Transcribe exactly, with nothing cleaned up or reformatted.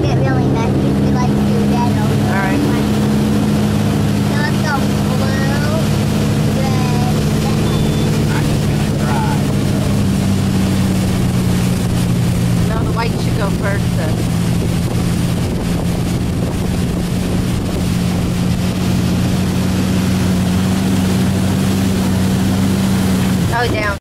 get really messy. We like to do that all the All right. time. So let's go blue, red, then I'm just gonna drive. No, the white should go first then. Oh, down.